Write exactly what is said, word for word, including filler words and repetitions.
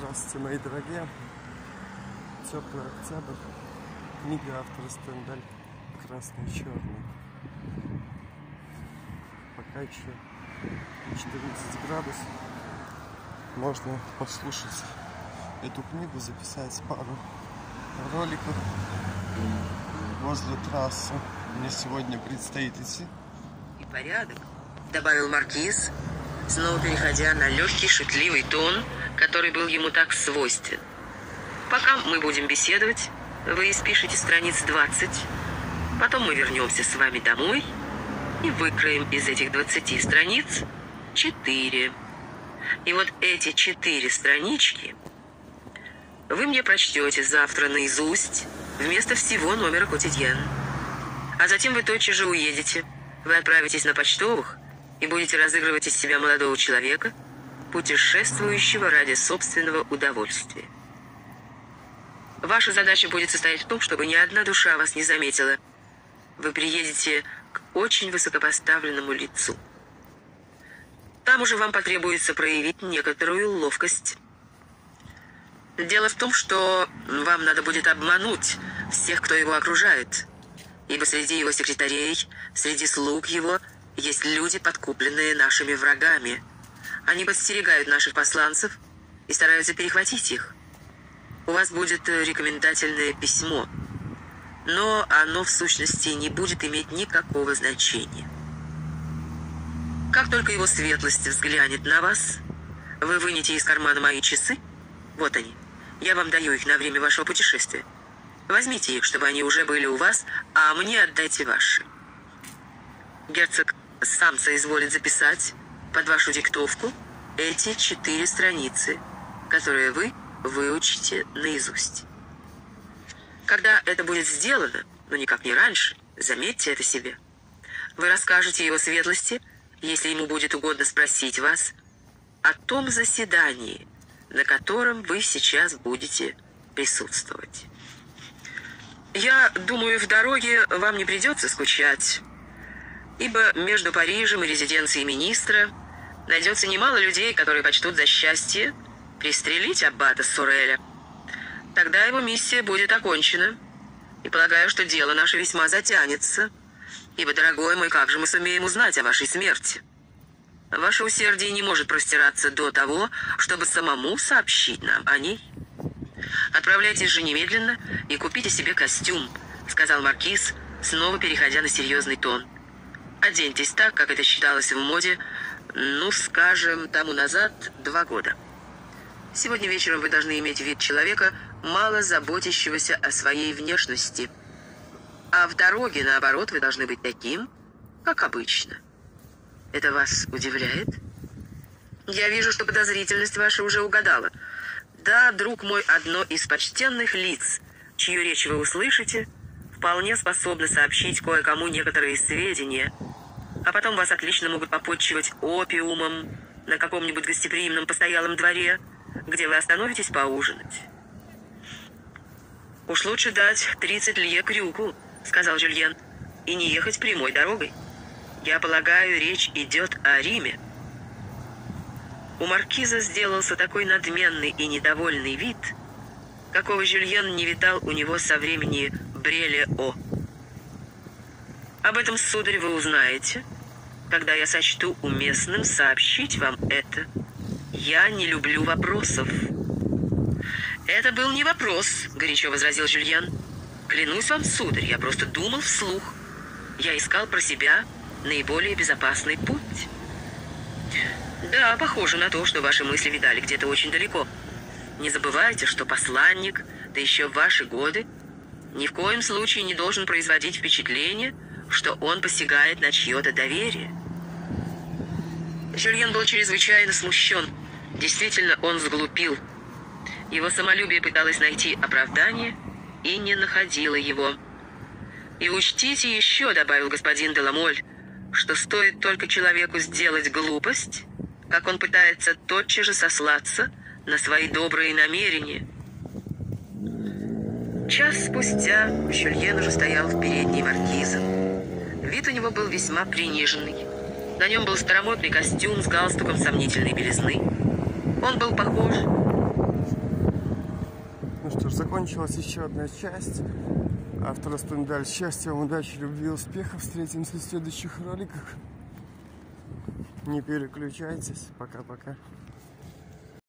Здравствуйте, мои дорогие. Теплый октябрь. Книга автора Стендаль «Красный и черный». Пока еще четырнадцать градусов. Можно послушать эту книгу, записать пару роликов возле трассы. Мне сегодня предстоит идти. И порядок, добавил маркиз, снова переходя на легкий шутливый тон, который был ему так свойствен. Пока мы будем беседовать, вы испишите страниц двадцать, потом мы вернемся с вами домой и выкроем из этих двадцати страниц четыре. И вот эти четыре странички вы мне прочтете завтра наизусть вместо всего номера «Котидьен». А затем вы тотчас же уедете. Вы отправитесь на почтовых и будете разыгрывать из себя молодого человека, путешествующего ради собственного удовольствия. Ваша задача будет состоять в том, чтобы ни одна душа вас не заметила. Вы приедете к очень высокопоставленному лицу. Там уже вам потребуется проявить некоторую ловкость. Дело в том, что вам надо будет обмануть всех, кто его окружает, ибо среди его секретарей, среди слуг его есть люди, подкупленные нашими врагами. Они подстерегают наших посланцев и стараются перехватить их. У вас будет рекомендательное письмо, но оно в сущности не будет иметь никакого значения. Как только его светлость взглянет на вас, вы вынете из кармана мои часы. Вот они. Я вам даю их на время вашего путешествия. Возьмите их, чтобы они уже были у вас, а мне отдайте ваши. Герцог сам соизволит записать под вашу диктовку эти четыре страницы, которые вы выучите наизусть. Когда это будет сделано, но никак не раньше, заметьте это себе, вы расскажете его светлости, если ему будет угодно спросить вас, о том заседании, на котором вы сейчас будете присутствовать. Я думаю, в дороге вам не придется скучать, ибо между Парижем и резиденцией министра найдется немало людей, которые почтут за счастье пристрелить аббата Сореля. Тогда его миссия будет окончена, и полагаю, что дело наше весьма затянется, ибо, дорогой мой, как же мы сумеем узнать о вашей смерти? Ваше усердие не может простираться до того, чтобы самому сообщить нам о ней. Отправляйтесь же немедленно и купите себе костюм, сказал маркиз, снова переходя на серьезный тон. Оденьтесь так, как это считалось в моде, ну, скажем, тому назад два года. Сегодня вечером вы должны иметь вид человека, мало заботящегося о своей внешности. А в дороге, наоборот, вы должны быть таким, как обычно. Это вас удивляет? Я вижу, что подозрительность ваша уже угадала. Да, друг мой, одно из почтенных лиц, чью речь вы услышите, вполне способно сообщить кое-кому некоторые сведения, а потом вас отлично могут попотчевать опиумом на каком-нибудь гостеприимном постоялом дворе, где вы остановитесь поужинать. «Уж лучше дать тридцать лье крюку», — сказал Жюльен, — «и не ехать прямой дорогой. Я полагаю, речь идет о Риме». У маркиза сделался такой надменный и недовольный вид, какого Жюльен не видал у него со времени Бреля-О. «Об этом, сударь, вы узнаете, когда я сочту уместным сообщить вам это. Я не люблю вопросов». «Это был не вопрос», — горячо возразил Жюльен. «Клянусь вам, сударь, я просто думал вслух. Я искал про себя наиболее безопасный путь». «Да, похоже на то, что ваши мысли видали где-то очень далеко. Не забывайте, что посланник, да еще в ваши годы, ни в коем случае не должен производить впечатление, что он посягает на чье-то доверие». Жюльен был чрезвычайно смущен. Действительно, он сглупил. Его самолюбие пыталось найти оправдание и не находило его. «И учтите еще, — добавил господин де ла Моль, — что стоит только человеку сделать глупость, как он пытается тотчас же сослаться на свои добрые намерения». Час спустя Жюльен уже стоял в передней маркиза. Вид у него был весьма приниженный. На нем был старомодный костюм с галстуком сомнительной белизны. Он был похож Ну что ж, закончилась еще одна часть. Автора Стендаль. Счастья вам, удачи, любви, успехов. Встретимся в следующих роликах. Не переключайтесь. Пока-пока.